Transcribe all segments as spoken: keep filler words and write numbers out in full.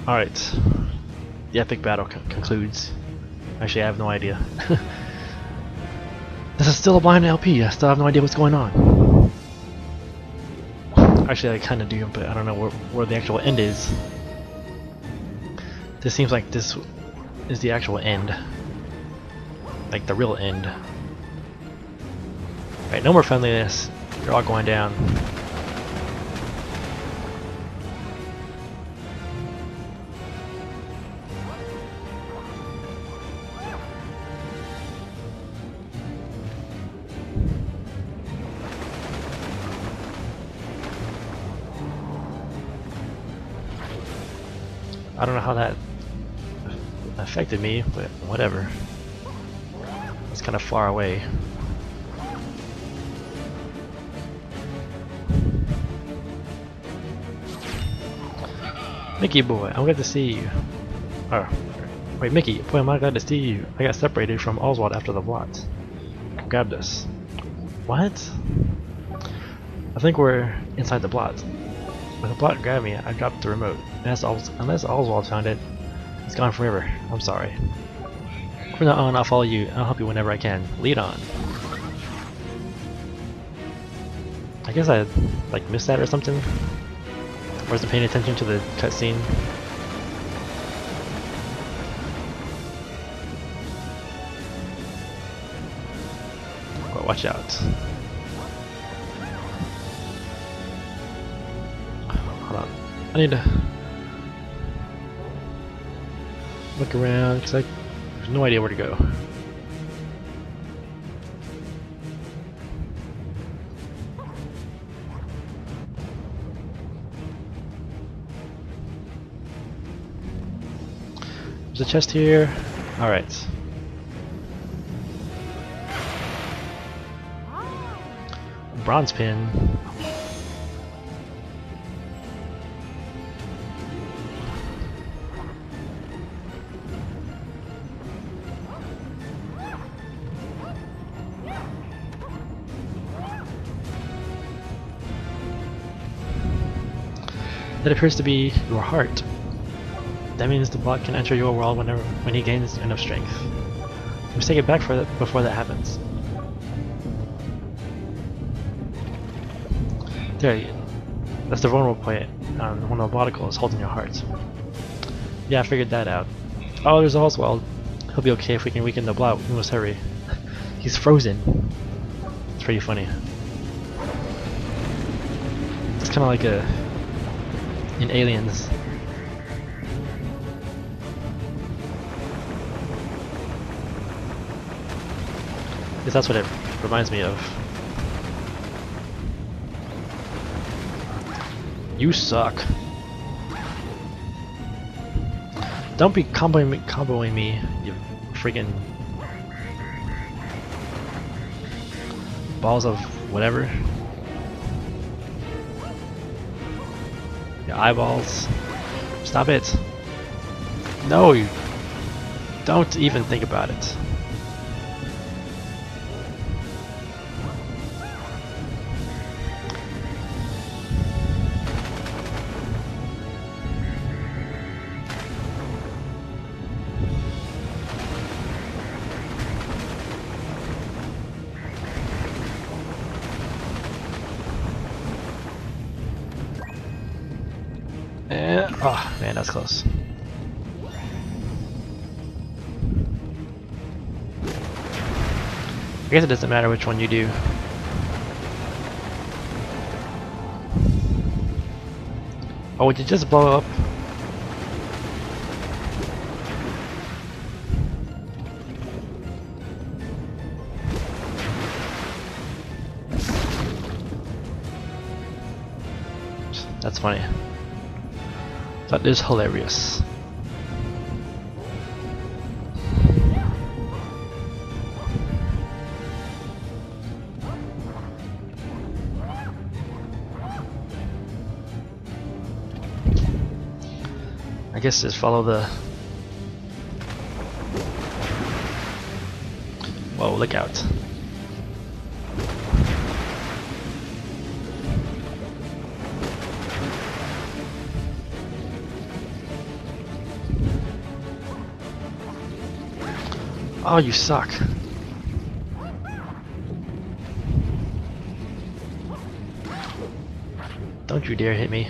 Alright. The epic battle con concludes. Actually, I have no idea. This is still a blind L P. I still have no idea what's going on. Actually, I kind of do, but I don't know where, where the actual end is. This seems like this is the actual end. Like the real end. Right, no more friendliness. You're all going down. I don't know how that affected me, but whatever. It's kind of far away. Mickey boy, I'm glad to see you. Oh, wait, Mickey, boy, am I glad to see you. I got separated from Oswald after the blot. Grab this. What? I think we're inside the blot. When the blot grabbed me, I dropped the remote. Unless, Os unless Oswald found it, it's gone forever. I'm sorry. From now on, I'll follow you. I'll help you whenever I can. Lead on. I guess I like missed that or something. Wasn't paying attention to the cutscene. Well, watch out. Hold on. I need to look around because I have no idea where to go. There's a chest here. Alright. Bronze pin. That appears to be your heart. That means the bot can enter your world whenever when he gains enough strength. We must take it back for that before that happens. There, that's the vulnerable point on one of the boticles holding your heart. Yeah, I figured that out. Oh, there's Oswald. He'll be okay if we can weaken the blot. We must hurry. He's frozen. It's pretty funny. It's kind of like a in Aliens. Because that's what it reminds me of. You suck. Don't be comboing me, comboing me, you freaking balls of whatever. Your eyeballs. Stop it. No, you don't even think about it. And, oh man, that's close. I guess it doesn't matter which one you do. Oh, would you just blow up? That's funny. That is hilarious. I guess just follow the... Whoa, look out. Oh, you suck. Don't you dare hit me.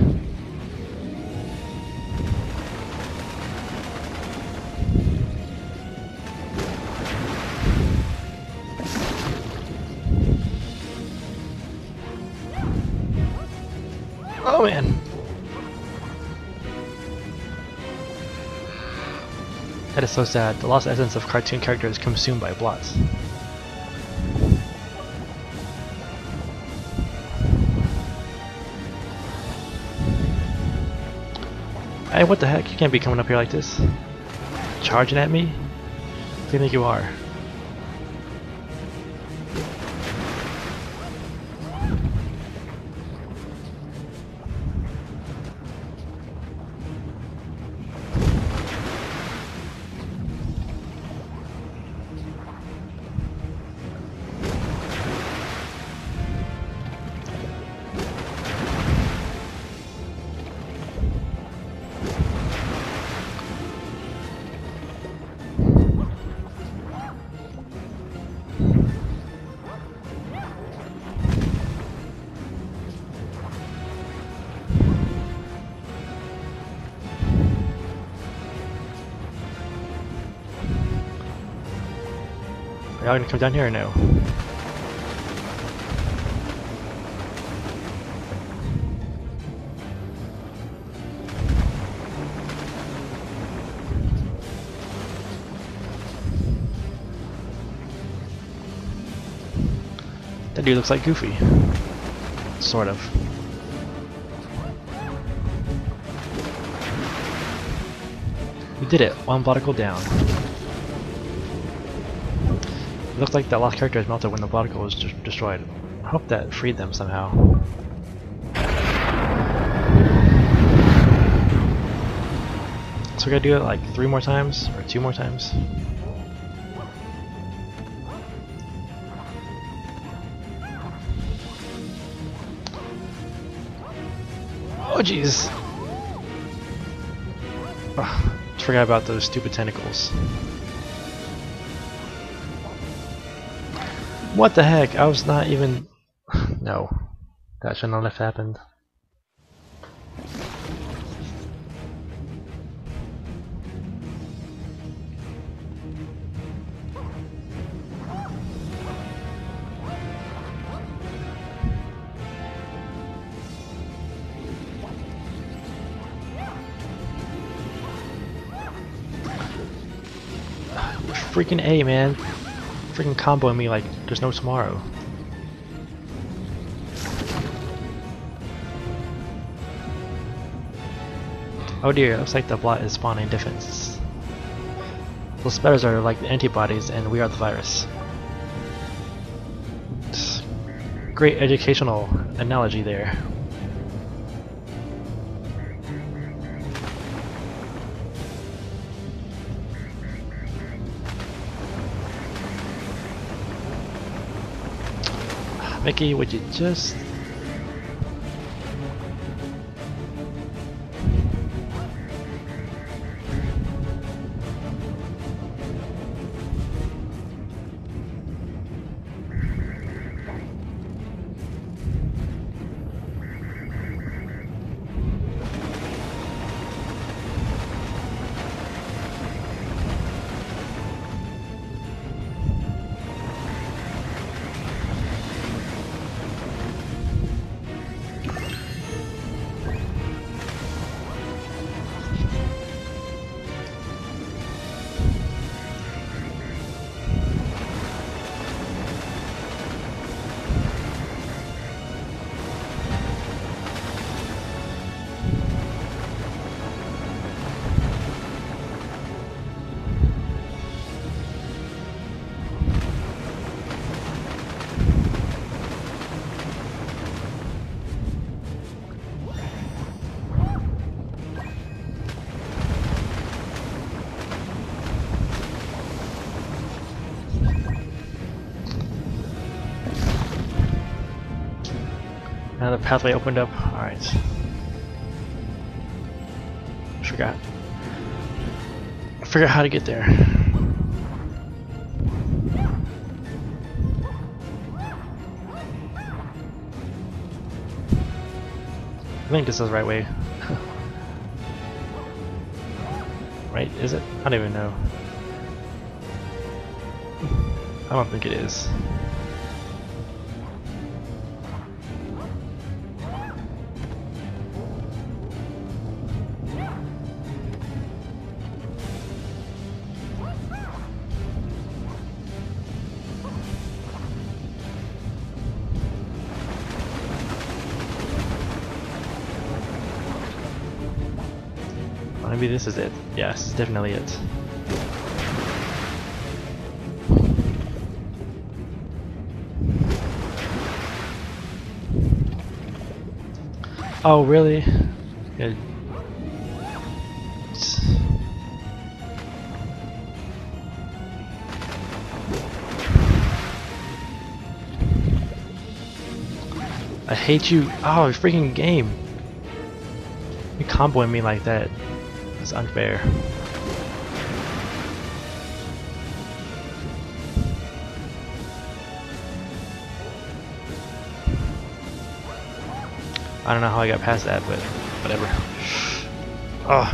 Oh man. That is so sad. The lost essence of cartoon characters consumed by blots. Hey, what the heck? You can't be coming up here like this. Charging at me? What do you think you are? Are y'all gonna come down here or no? That dude looks like Goofy. Sort of. We did it, one particle down. It looks like that last character is melted when the particle was just destroyed. I hope that freed them somehow. So we gotta do it like three more times, or two more times. Oh jeez! Oh, just forgot about those stupid tentacles. What the heck? I was not even... No. That should not have happened. Freaking A, man. Freaking comboing me like there's no tomorrow. Oh dear, looks like the blot is spawning defense. Those spiders are like the antibodies and we are the virus. Great educational analogy there. Mickey, would you just... Now the pathway opened up. Alright. I forgot. I forgot how to get there. think this is the right way. Right? Is it? I don't even know. I don't think it is. Maybe this is it. Yes, it's definitely it. Oh, really? Yeah. I hate you. Oh, freaking game. You comboing me like that. It's unfair. I don't know how I got past that, but whatever. Oh.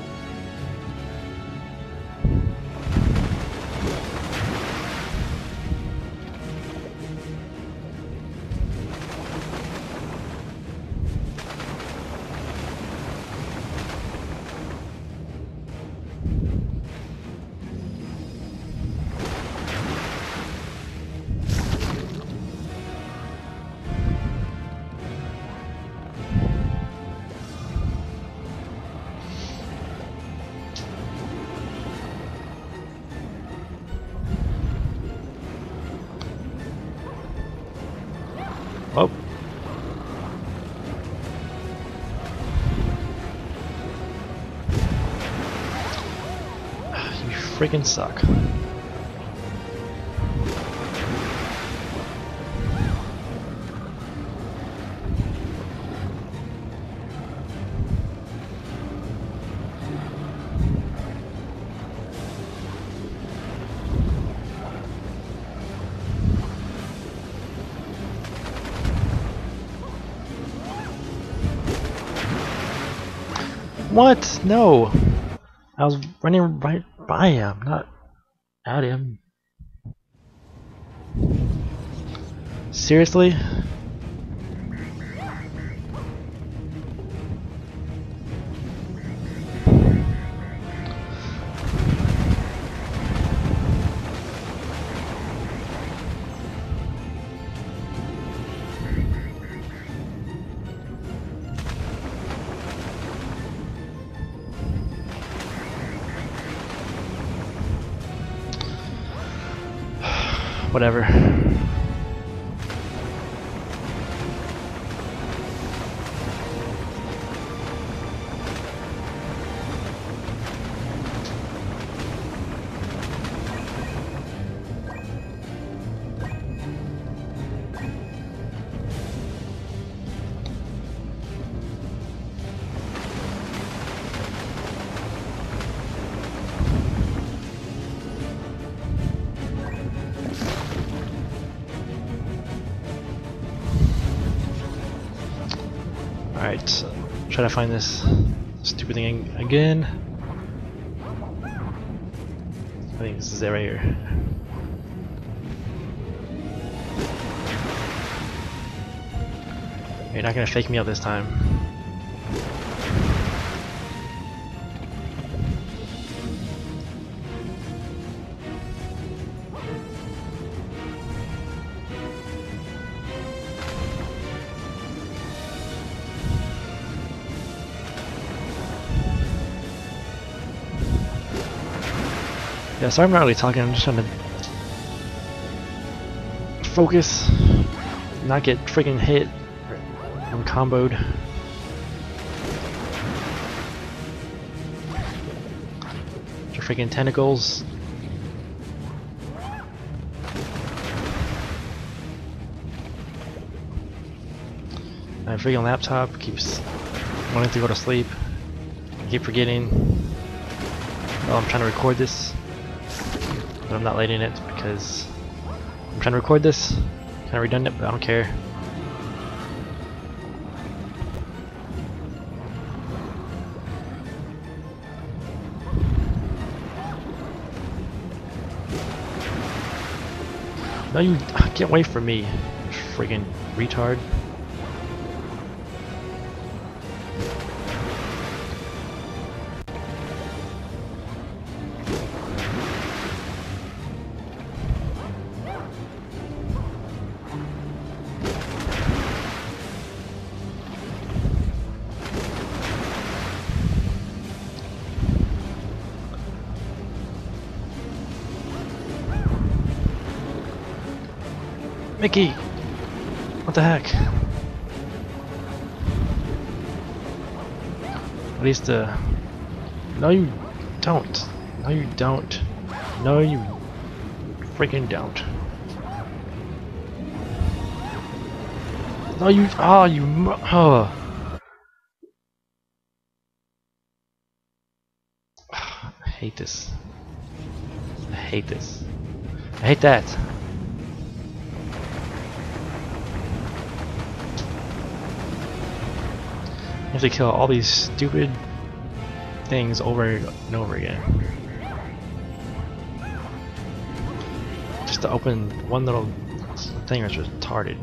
Oh. You freaking suck. What? No! I was running right by him, not at him. Seriously? Whatever. Alright, try to find this stupid thing again. I think this is it right here. You're not gonna fake me out this time. Yeah, sorry I'm not really talking, I'm just trying to focus, not get freaking hit or comboed. Your freaking tentacles. My freaking laptop keeps wanting to go to sleep. I keep forgetting. Well, I'm trying to record this. But I'm not letting it because I'm trying to record this. Kind of redundant, but I don't care. No, you get away from me, friggin' retard. Mickey! What the heck? At least, uh... No you don't. No you don't. No you freaking don't. No you... Oh, you... Oh. I hate this. I hate this. I hate that. You have to kill all these stupid things over and over again. Just to open one little thing that's retarded.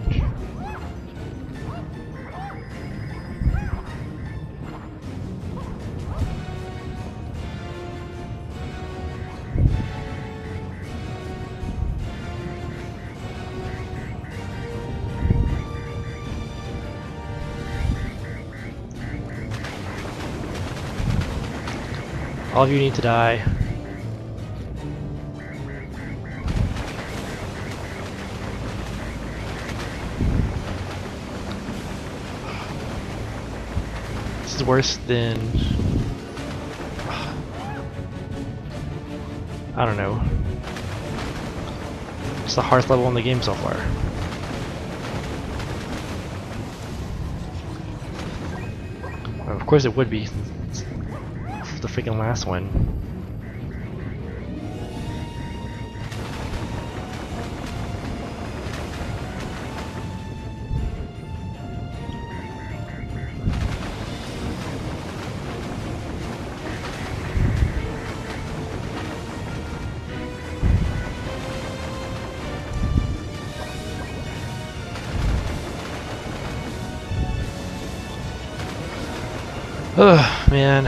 All of you need to die. This is worse than... I don't know. It's the hardest level in the game so far. Well, of course it would be. The freaking last one. Ugh, man.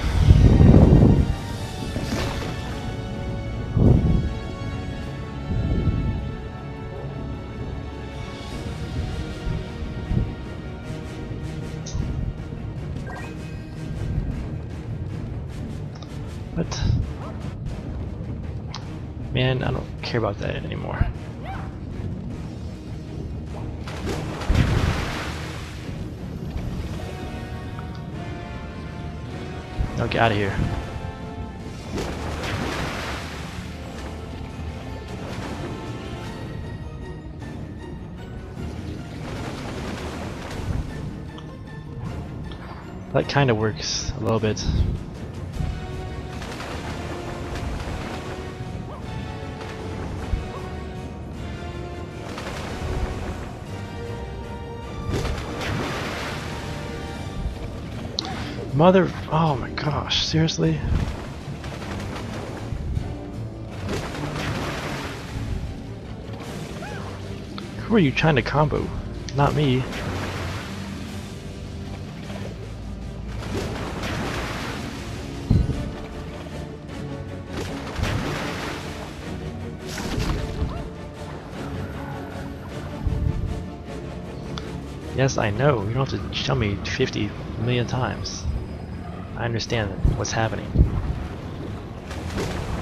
What? Man, I don't care about that anymore. No, get out of here. That kind of works a little bit. Mother, oh my gosh, seriously? Who are you trying to combo? Not me. Yes, I know. You don't have to tell me fifty million times. I understand what's happening.